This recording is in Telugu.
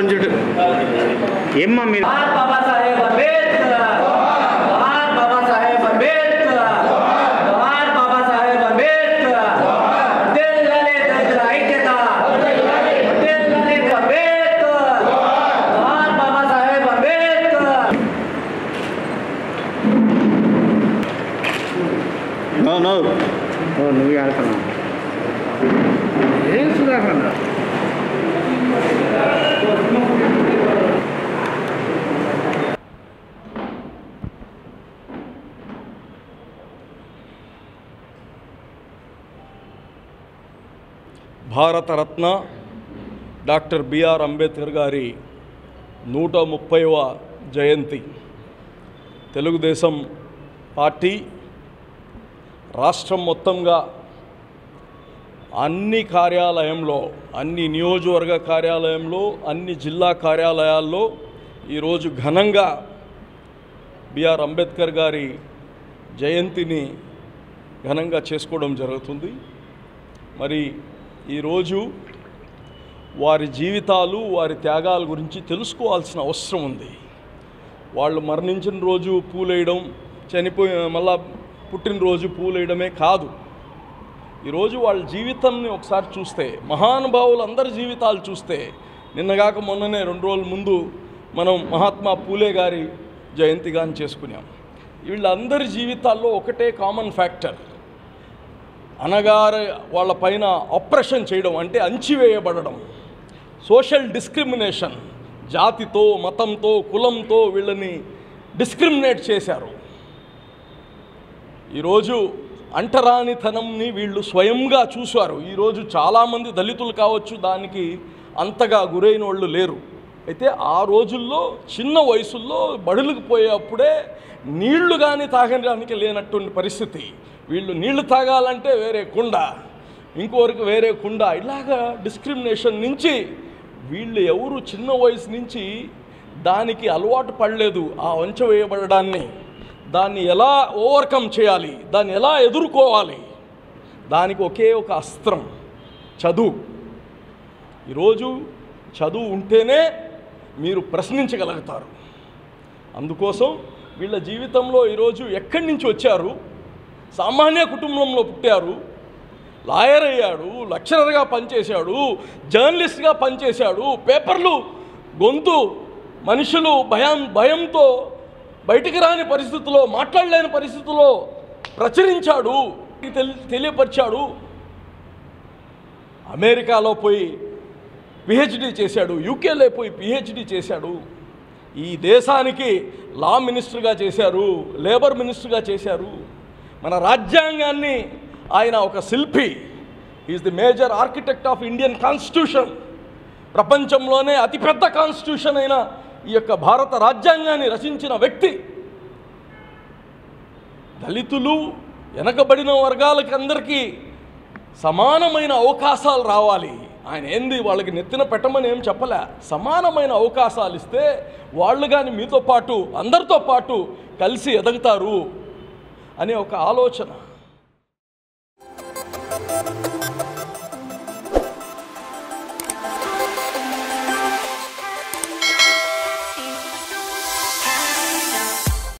కొంచెం ఏమ్మా మీరు నువ్వు ఆడుతున్నావు ఏం సుధాకర్ భారతరత్న డాక్టర్ బిఆర్ అంబేద్కర్ గారి 130వ జయంతి తెలుగుదేశం పార్టీ రాష్ట్రం మొత్తంగా అన్ని కార్యాలయంలో, అన్ని నియోజకవర్గ కార్యాలయంలో, అన్ని జిల్లా కార్యాలయాల్లో ఈరోజు ఘనంగా బిఆర్ అంబేద్కర్ గారి జయంతిని ఘనంగా చేసుకోవడం జరుగుతుంది. మరి ఈరోజు వారి జీవితాలు, వారి త్యాగాల గురించి తెలుసుకోవాల్సిన అవసరం ఉంది. వాళ్ళు మరణించిన రోజు పూలేయడం, మళ్ళా పుట్టినరోజు పూలేయడమే కాదు. ఈరోజు వాళ్ళ జీవితాన్ని ఒకసారి చూస్తే, మహానుభావులు అందరి జీవితాలు చూస్తే, నిన్నగాక మొన్ననే 2 రోజుల ముందు మనం మహాత్మా పూలే గారి జయంతిగాని చేసుకున్నాం. వీళ్ళందరి జీవితాల్లో ఒకటే కామన్ ఫ్యాక్టర్, అనగారు వాళ్ళ పైన ఆప్రెషన్ చేయడం, అంటే అణచివేయబడడం, సోషల్ డిస్క్రిమినేషన్, జాతితో, మతంతో, కులంతో వీళ్ళని డిస్క్రిమినేట్ చేశారు. ఈరోజు అంటరానితనంని వీళ్ళు స్వయంగా చూశారు. ఈరోజు చాలామంది దళితులు కావచ్చు, దానికి అంతగా గురైన వాళ్ళు లేరు. అయితే ఆ రోజుల్లో చిన్న వయసుల్లో బడులకు పోయేప్పుడే నీళ్లు కానీ తాగడానికి లేనటువంటి పరిస్థితి. వీళ్ళు నీళ్లు తాగాలంటే వేరే కుండ, ఇంకోరికి వేరే కుండ, ఇలాగా డిస్క్రిమినేషన్ నుంచి వీళ్ళు ఎవరు చిన్న వయసు నుంచి దానికి అలవాటు పడలేదు. ఆ వంచ వేయబడడాన్ని, దాన్ని ఎలా ఓవర్కమ్ చేయాలి, దాన్ని ఎలా ఎదుర్కోవాలి, దానికి ఒకే ఒక అస్త్రం చదువు. ఈరోజు చదువు ఉంటేనే మీరు ప్రశ్నించగలుగుతారు. అందుకోసం వీళ్ళ జీవితంలో ఈరోజు ఎక్కడి నుంచి వచ్చారు, సామాన్య కుటుంబంలో పుట్టారు, లాయర్ అయ్యాడు, లెక్చరర్గా పనిచేశాడు, జర్నలిస్ట్గా పనిచేశాడు, పేపర్లు గొంతు మనుషులు భయంతో బయటికి రాని పరిస్థితుల్లో, మాట్లాడలేని పరిస్థితుల్లో ప్రచురించాడు, తెలియపరిచాడు. అమెరికాలో పోయి పిహెచ్డి చేశాడు, యూకేలో పోయి పిహెచ్డి చేశాడు. ఈ దేశానికి లా మినిస్టర్గా చేశారు, లేబర్ మినిస్టర్గా చేశారు. మన రాజ్యాంగాన్ని ఆయన ఒక శిల్పి. Is the major architect of Indian constitution. ప్రపంచంలోనే అతిపెద్ద కాన్స్టిట్యూషన్ అయిన ఈ యొక్క భారత రాజ్యాంగాన్ని రచించిన వ్యక్తి. దళితులు, వెనకబడిన వర్గాలకి అందరికీ సమానమైన అవకాశాలు రావాలి. ఆయన ఏంది వాళ్ళకి నెత్తిన పెట్టమని ఏం చెప్పలే. సమానమైన అవకాశాలు ఇస్తే వాళ్ళు కానీ మీతో పాటు, అందరితో పాటు కలిసి ఎదుగుతారు అనే ఒక ఆలోచన.